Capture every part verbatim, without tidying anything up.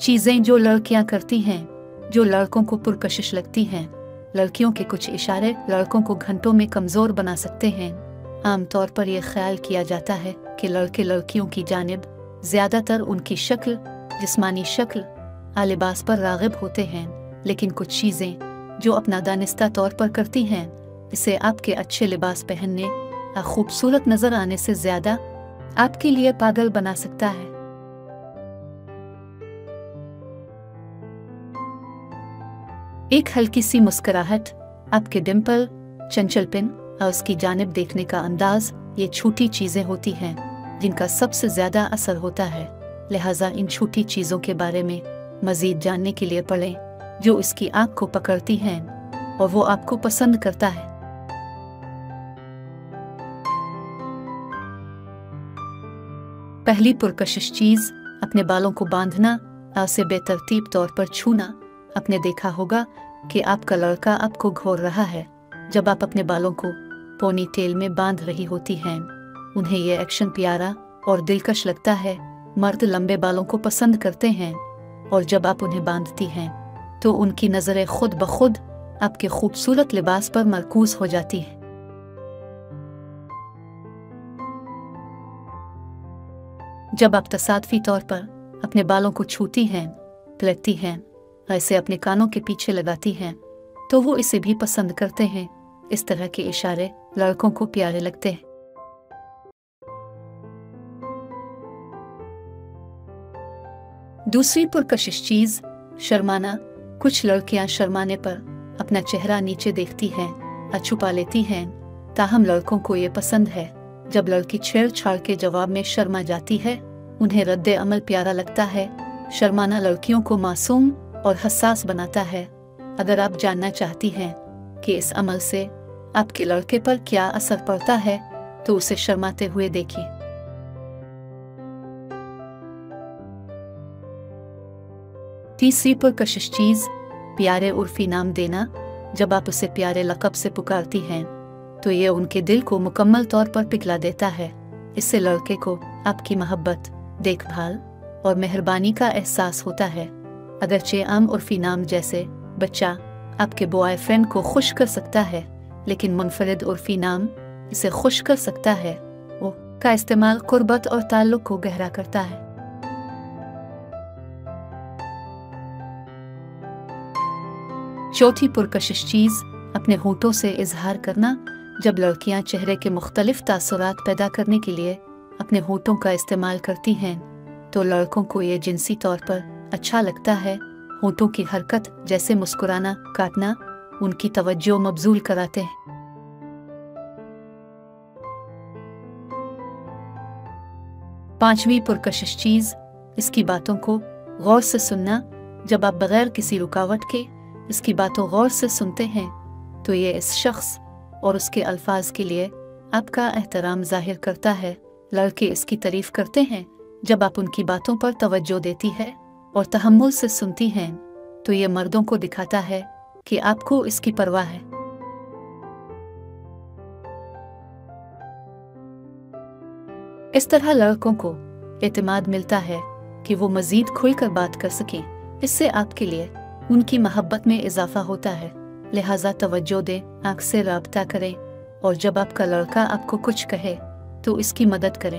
चीज़ें जो लड़कियां करती हैं, जो लड़कों को पुरकशिश लगती हैं। लड़कियों के कुछ इशारे लड़कों को घंटों में कमज़ोर बना सकते हैं। आमतौर पर यह ख्याल किया जाता है कि लड़के लड़कियों की जानिब ज़्यादातर उनकी शक्ल, जिस्मानी शक्ल, लिबास पर राग़िब होते हैं, लेकिन कुछ चीज़ें जो अपना दानिस्ता तौर पर करती हैं, इसे आपके अच्छे लिबास पहनने या खूबसूरत नज़र आने से ज़्यादा आपके लिए पागल बना सकता है। एक हल्की सी मुस्कुराहट, आपके डिम्पल, चंचलपन और उसकी जानिब देखने का अंदाज, ये छोटी चीज़ें होती हैं जिनका सबसे ज़्यादा असर होता है। लिहाजा इन छोटी चीज़ों के बारे में मज़ीद जानने के लिए पढ़ें जो इसकी आँख को पकड़ती हैं और वो आपको पसंद करता है। पहली पुरकशिश चीज़, अपने बालों को बांधना और उसे बेतरतीब तौर पर छूना। आपने देखा होगा कि आपका लड़का आपको घूर रहा है जब आप अपने बालों को पोनी टेल में बांध रही होती हैं। उन्हें यह एक्शन प्यारा और दिलकश लगता है। मर्द लंबे बालों को पसंद करते हैं और जब आप उन्हें बांधती हैं तो उनकी नज़रें खुद ब खुद आपके खूबसूरत लिबास पर मरकूज हो जाती हैं। जब आप तसादफी तौर पर अपने बालों को छूती हैं, पलटती हैं, ऐसे अपने कानों के पीछे लगाती हैं, तो वो इसे भी पसंद करते हैं। इस तरह के इशारे लड़कों को प्यारे लगते हैं। दूसरी पुरकशिश चीज़, शर्माना। कुछ लड़कियां शर्माने पर अपना चेहरा नीचे देखती हैं और छुपा लेती हैं, ताहम लड़कों को ये पसंद है जब लड़की छेड़छाड़ के जवाब में शर्मा जाती है। उन्हें रद्दे अमल प्यारा लगता है। शर्माना लड़कियों को मासूम और हसास बनाता है। अगर आप जानना चाहती हैं कि इस अमल से आपके लड़के पर क्या असर पड़ता है तो उसे शर्माते हुए देखिए। तीसरी पुरकशिश चीज़, प्यारे उर्फी नाम देना। जब आप उसे प्यारे लक़ब से पुकारती हैं तो ये उनके दिल को मुकम्मल तौर पर पिघला देता है। इससे लड़के को आपकी मोहब्बत, देखभाल और मेहरबानी का एहसास होता है। अगरचे आम उर्फी नाम जैसे बच्चा आपके बॉयफ्रेंड को खुश कर सकता है, लेकिन मुनफरिद उर्फी नाम इसे खुश कर सकता है। वो का इस्तेमाल कुर्बत और ताल्लुक को गहरा करता है। चौथी पुरकशिश चीज़, अपने होठों से इजहार करना। जब लड़कियां चेहरे के मुख्तलिफ तासुरात पैदा करने के लिए अपने होठों का इस्तेमाल करती हैं तो लड़कों को ये जिनसी तौर पर अच्छा लगता है। होठों की हरकत जैसे मुस्कुराना, काटना उनकी तवज्जो मबजूल कराते हैं। पांचवी पुरकशिश चीज़, इसकी बातों को गौर से सुनना। जब आप बगैर किसी रुकावट के इसकी बातों गौर से सुनते हैं तो ये इस शख्स और उसके अल्फाज के लिए आपका एहतराम जाहिर करता है। लड़के इसकी तारीफ करते हैं जब आप उनकी बातों पर तवज्जो देती है और तहम्मुल से सुनती हैं, तो ये मर्दों को दिखाता है कि आपको इसकी परवाह है। इस तरह लड़कों को एतमाद मिलता है कि वो मजीद खुलकर बात कर सकें। इससे आपके लिए उनकी मोहब्बत में इजाफा होता है। लिहाजा तवज्जो दें, आँख से राब्ता करें और जब आपका लड़का आपको कुछ कहे तो इसकी मदद करें।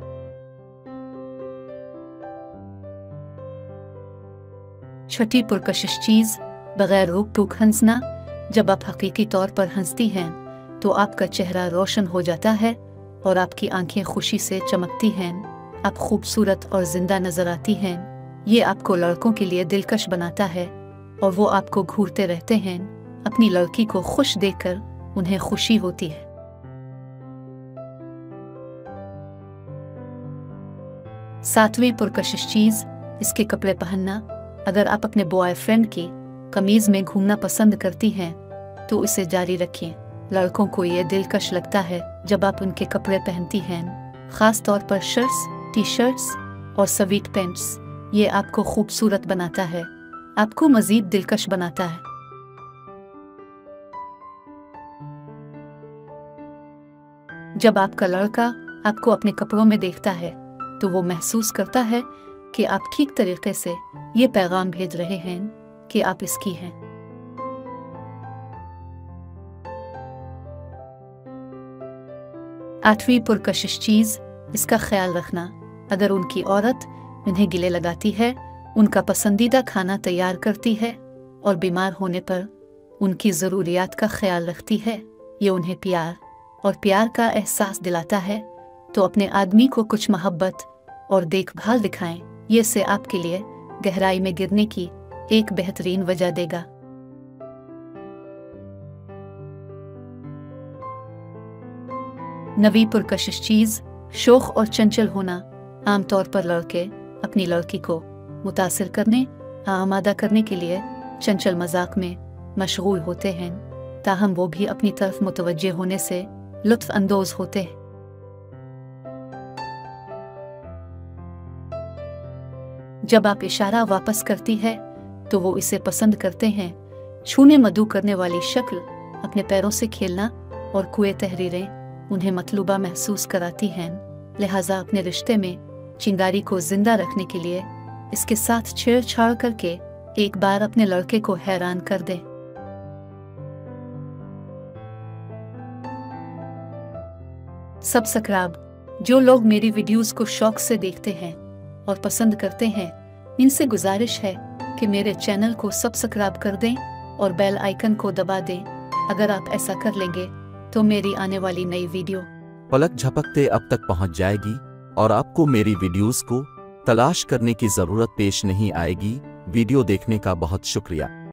छठी पुरकशिश चीज़, बगैर रोक टोक हंसना। जब आप हकीकी तौर पर हंसती हैं तो आपका चेहरा रोशन हो जाता है और आपकी आंखें खुशी से चमकती हैं। आप खूबसूरत और जिंदा नजर आती हैं। ये आपको लड़कों के लिए दिलकश बनाता है और वो आपको घूरते रहते हैं। अपनी लड़की को खुश देखकर उन्हें खुशी होती है। सातवीं पुरकशिश चीज़, इसके कपड़े पहनना। अगर आप अपने बॉयफ्रेंड की कमीज में घूमना पसंद करती हैं तो इसे जारी रखें। लड़कों को ये दिलकश लगता है जब आप उनके कपड़े पहनती हैं, खास तौर पर शर्ट्स, टी शर्ट्स और स्वीट पैंट्स। ये आपको खूबसूरत बनाता है, आपको मजीद दिलकश बनाता है। जब आपका लड़का आपको अपने कपड़ों में देखता है तो वो महसूस करता है कि आप ठीक तरीके से ये पैगाम भेज रहे हैं कि आप इसकी हैं। आठवीं पुरकशिश चीज, इसका ख्याल रखना। अगर उनकी औरत उन्हें गिले लगाती है, उनका पसंदीदा खाना तैयार करती है और बीमार होने पर उनकी ज़रूरियात का ख्याल रखती है, ये उन्हें प्यार और प्यार का एहसास दिलाता है, तो अपने आदमी को कुछ मोहब्बत और देखभाल दिखाएं। ये से आपके लिए गहराई में गिरने की एक बेहतरीन वजह देगा। नवी पुरकशिश चीज, शौक और चंचल होना। आमतौर पर लड़के अपनी लड़की को मुतासिर करने, आमादा करने के लिए चंचल मजाक में मशगूल होते हैं, ताहम वो भी अपनी तरफ मुतवज्जे होने से लुत्फ अंदोज होते हैं। जब आप इशारा वापस करती है तो वो इसे पसंद करते हैं। छूने मधु करने वाली शक्ल, अपने पैरों से खेलना और कुए तहरीरें उन्हें मतलूबा महसूस कराती हैं। लिहाजा अपने रिश्ते में चिंगारी को जिंदा रखने के लिए इसके साथ छेड़छाड़ करके एक बार अपने लड़के को हैरान कर दे। सब्सक्राइब। जो लोग मेरी वीडियोस को शौक से देखते हैं और पसंद करते हैं, इनसे गुजारिश है कि मेरे चैनल को सब्सक्राइब कर दें और बेल आइकन को दबा दें। अगर आप ऐसा कर लेंगे तो मेरी आने वाली नई वीडियो पलक झपकते अब तक पहुंच जाएगी और आपको मेरी वीडियोस को तलाश करने की जरूरत पेश नहीं आएगी। वीडियो देखने का बहुत शुक्रिया।